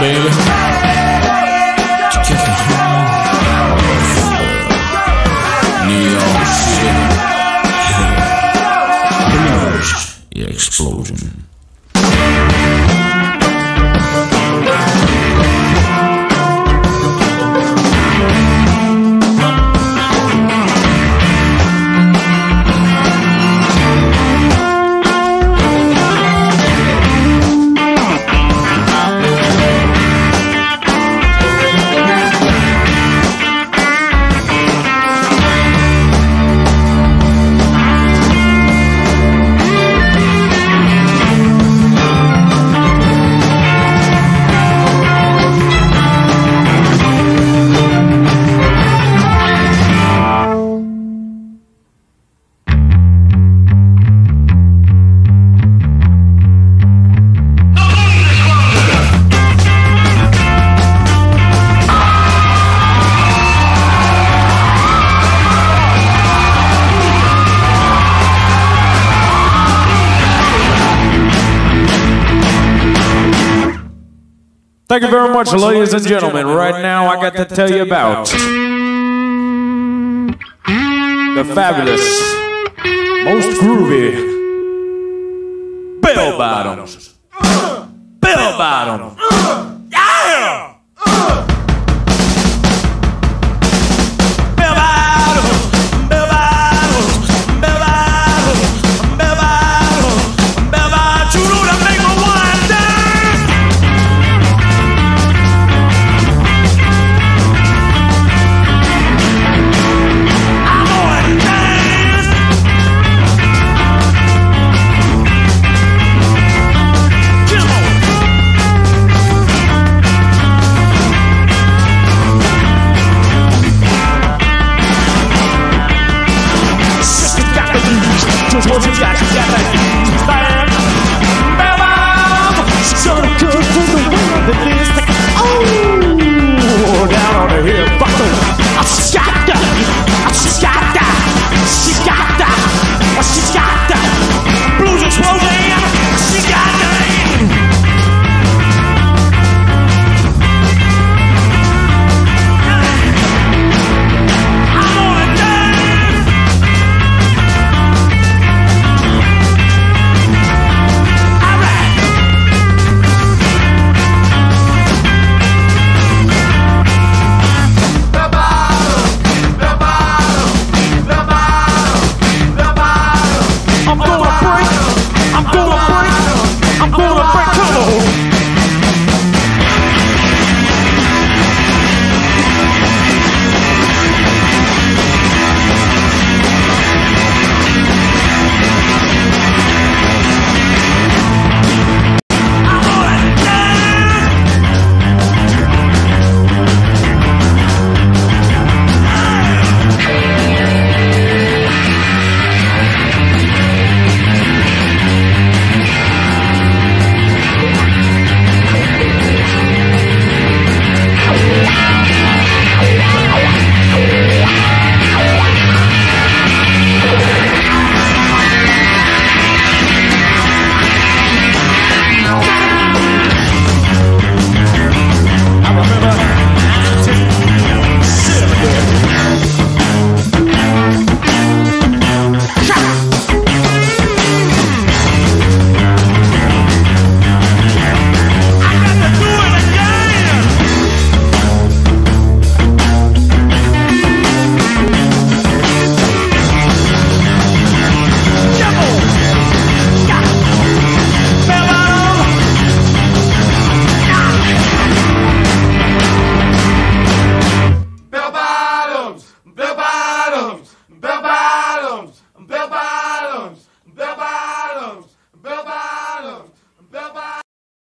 baby. Take it home. New York City. Yeah, explosion. Thank you very much, ladies and gentlemen. Right now, I got to tell you about the fabulous, most groovy bell bottoms. Bell bottoms. Yeah! Bell bottoms. Bell bottoms. Bell bottoms. Bell bottoms. Bell bottoms. You know that make my wine dance. Just what you got that stand. Bell bottom, so good for the wind that is like, oh, down on the hill, buckle. She got that, she got that, she got that, she got that. Blues explosion, she got that. I'm gonna break, come on.